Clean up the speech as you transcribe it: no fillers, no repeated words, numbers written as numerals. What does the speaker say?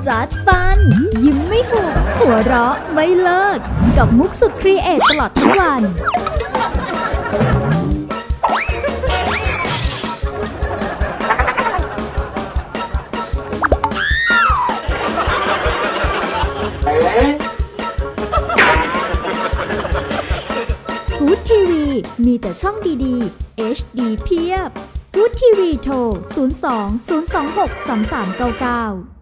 จัดฟันยิ้มไม่หุบหัวเราะไม่เลิกกับมุกสุดครีเอทตลอดทั้งวันกู๊ดทีวีมีแต่ช่องดีๆ HD เพียบกู๊ดทีวีโทร 02 026 3399